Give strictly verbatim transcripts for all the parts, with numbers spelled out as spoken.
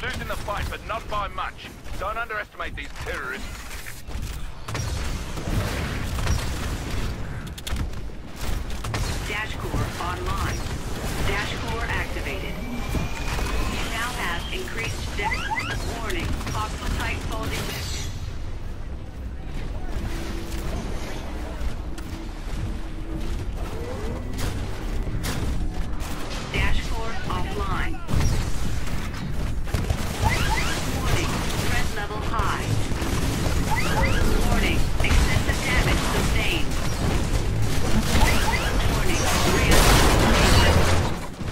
losing the fight, but not by much. Don't underestimate these terrorists. Dash core online. Dash core activated. You now have increased depth. Warning, hostile Titanfall detected. Dash core offline. Warning, threat level high. Warning, excessive damage sustained. Warning, reactivation.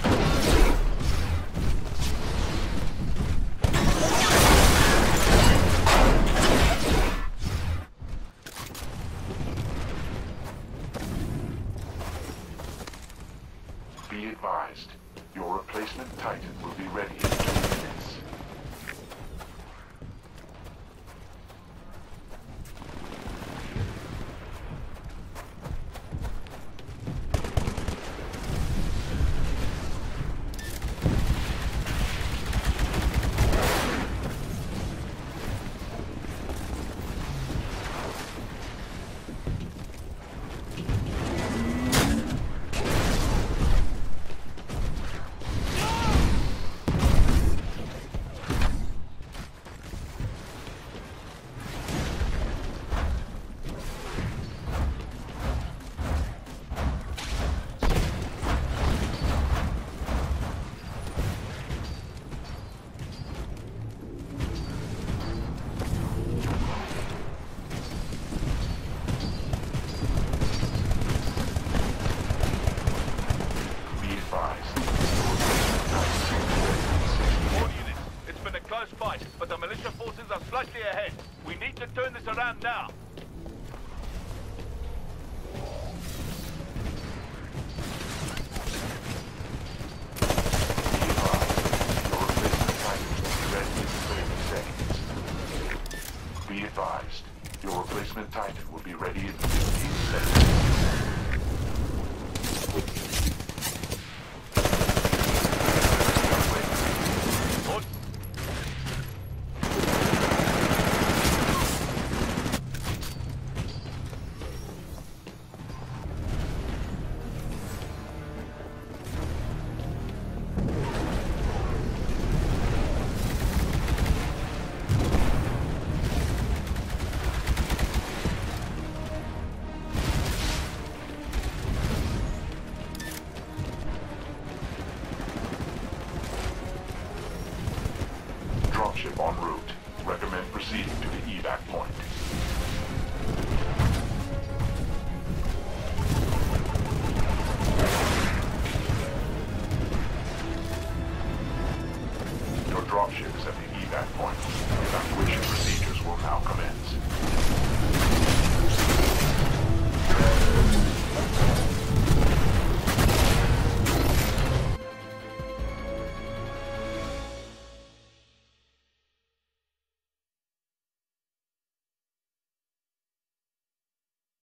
Be advised, your replacement Titan will be ready in two minutes. Fight, but the militia forces are slightly ahead. We need to turn this around now. Be advised, your replacement Titan will be ready in fifteen seconds. Dropship en route.